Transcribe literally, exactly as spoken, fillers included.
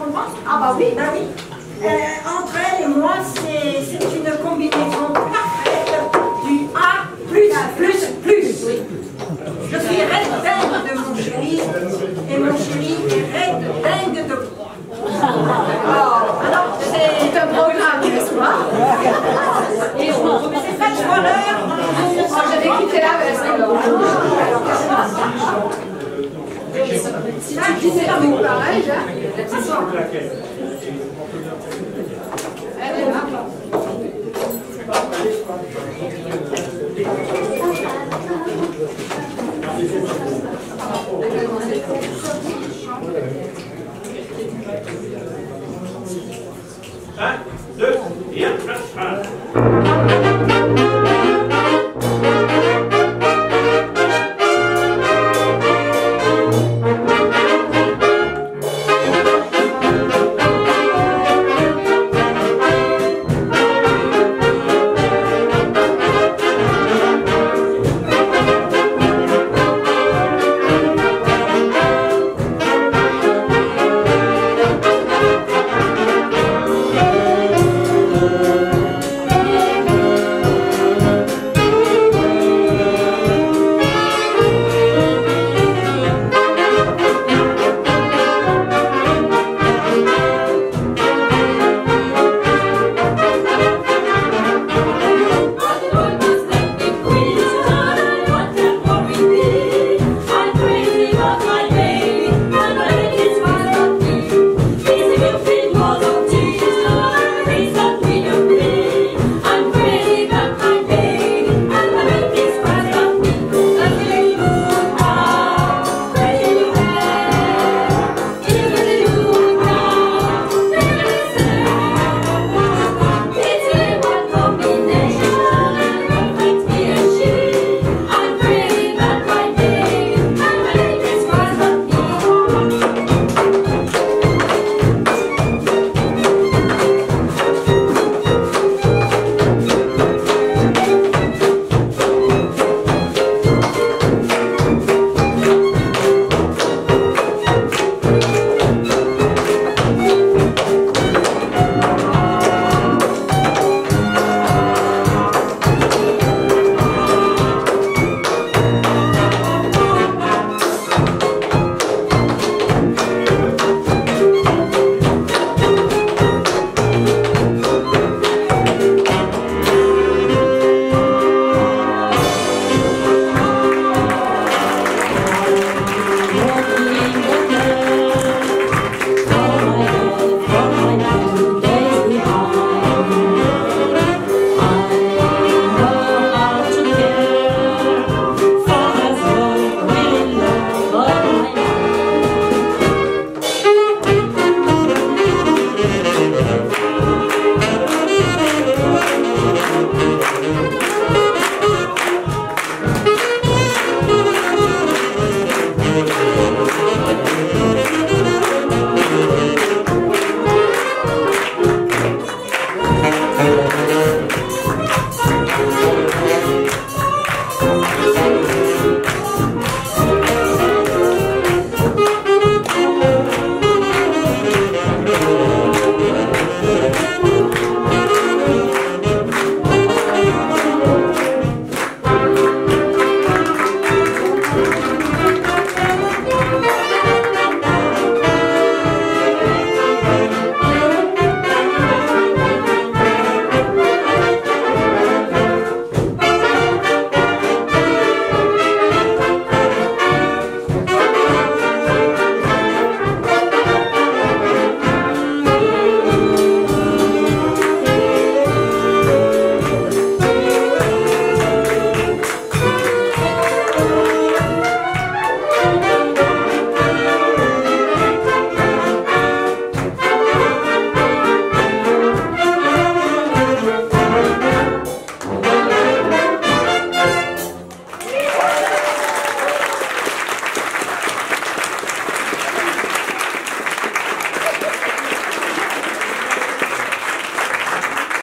comprends? Ah bah oui. Ben oui. Euh, entre elle et moi, c'est une combinaison parfaite du A plus, plus, plus. Oui. Je suis reine dingue de mon chéri et mon chéri est reine dingue de moi. Oh, alors, c'est un programme, n'est-ce pas? c'est pas de voleur. Moi, j'avais quitté la veste, alors. Si tu disais tout pareil, hein? Elle est là.